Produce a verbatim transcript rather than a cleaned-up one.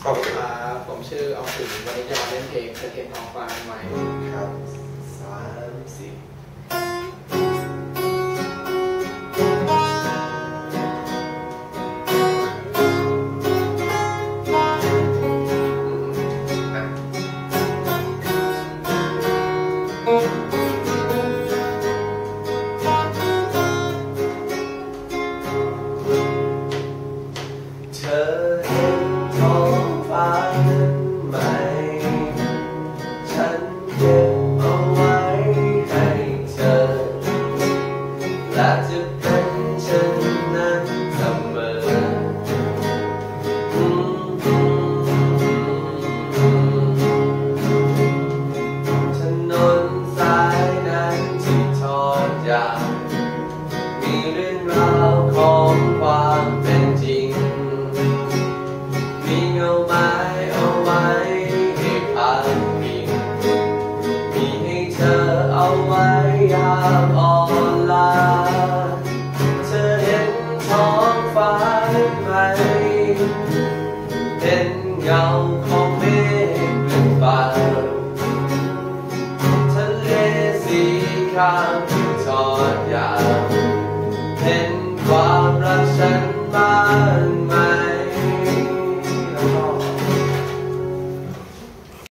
อบคุณคครับผมชื่อออมสินวันนี้จะมาเล่นเพลงเธอเทียนทองฟ้าใหม่ครับสามสี่เธอเห็นท้องฟ้านั้นไหมฉันเก็บเอาไว้ให้เธอและจะเป็นเช่นนั้นเสมอถนนสายนั้นที่ทอดยาวมีเรื่องราวของความเป็นจริงมีเงาไม้เอาไว้ให้พักพิงมีให้เธอเอาไว้ยามอ่อนล้าเธอเห็นท้องฟ้าหรือไม่เห็นเงาของเมฆ